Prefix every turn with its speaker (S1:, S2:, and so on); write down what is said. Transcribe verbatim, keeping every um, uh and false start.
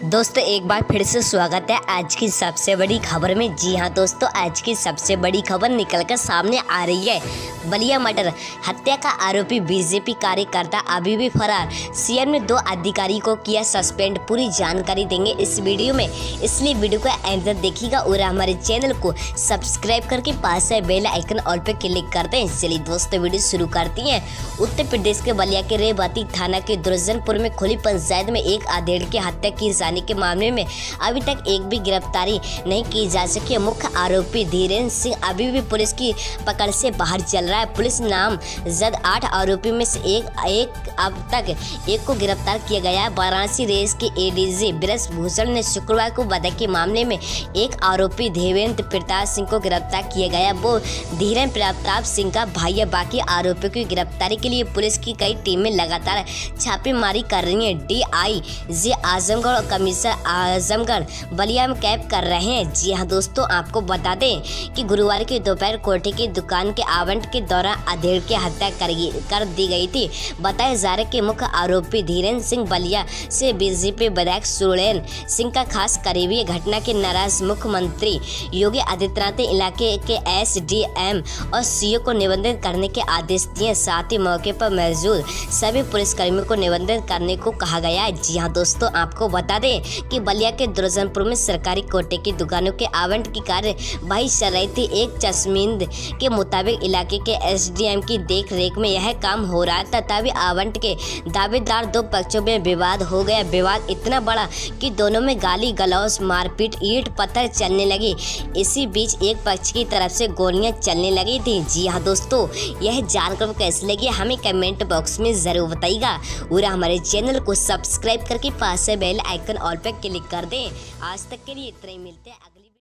S1: दोस्तों एक बार फिर से स्वागत है आज की सबसे बड़ी खबर में। जी हाँ दोस्तों, आज की सबसे बड़ी खबर निकलकर सामने आ रही है। बलिया मर्डर हत्या का आरोपी बीजेपी कार्यकर्ता अभी भी फरार, सीएम ने दो अधिकारी को किया सस्पेंड। पूरी जानकारी देंगे इस वीडियो में, इसलिए वीडियो को एंड तक देखिएगा और हमारे चैनल को सब्सक्राइब करके पास है बेल आइकन ऑल पे क्लिक करते हैं। चलिए दोस्तों वीडियो शुरू करती हैं। उत्तर प्रदेश के बलिया के रेवाती थाना के दुर्जनपुर में खुली पंचायत में एक आधेड़ की हत्या की जाने के मामले में अभी तक एक भी गिरफ्तारी नहीं की जा सकी। मुख्य आरोपी धीरेन्द्र सिंह अभी भी पुलिस की पकड़ से बाहर चल रहा है। पुलिस नामजद आठ आरोपी में से एक एक अब तक एक को गिरफ्तार किया गया है। वाराणसी रेंज के एडीजी ब्रज भूषण ने शुक्रवार को बताया कि मामले में एक आरोपी देवेंद्र प्रताप सिंह को गिरफ्तार किया गया। वो धीरेन्द्र प्रताप सिंह का भाई है। बाकी आरोपियों की गिरफ्तारी के लिए पुलिस की कई टीमें लगातार छापेमारी कर रही हैं। डी आई जी आजमगढ़ और कमिश्नर आजमगढ़ बलिया में कैद कर रहे हैं। जी हाँ दोस्तों, आपको बता दें कि गुरुवार की दोपहर कोठी की दुकान के आवंटन के दौरान अधेड़ की हत्या कर, कर दी गई थी। बताया जा रहा है कि मुख्य आरोपी धीरेन्द्र सिंह बलिया से बीजेपी विधायक सुरेन सिंह का खास करीबी। घटना के नाराज मुख्यमंत्री योगी आदित्यनाथ ने इलाके के एस डी एम और सीओ को निबंधित करने के आदेश दिए। साथ ही मौके पर मौजूद सभी पुलिसकर्मियों को निबंधित करने को कहा गया है। जी हाँ दोस्तों, आपको बता दें कि बलिया के दुर्जनपुर में सरकारी कोटे की दुकानों के आवंटन की कार्यवाही चल रही थी। एक चश्मिंद के मुताबिक इलाके के एसडीएम की देख रेख में यह काम हो रहा था, तभी आवंटन के दावेदार दो पक्षों में विवाद हो गया। विवाद इतना बड़ा कि दोनों में गाली गलौज, मारपीट, ईंट पत्थर चलने लगी। इसी बीच एक पक्ष की तरफ से गोलियां चलने लगी थी। जी हाँ दोस्तों, यह जानकर कैसी लगी हमें कमेंट बॉक्स में जरूर बताइएगा और हमारे चैनल को सब्सक्राइब करके पास से बेल आइकन ऑल पे क्लिक कर दें। आज तक के लिए इतना ही, मिलते हैं।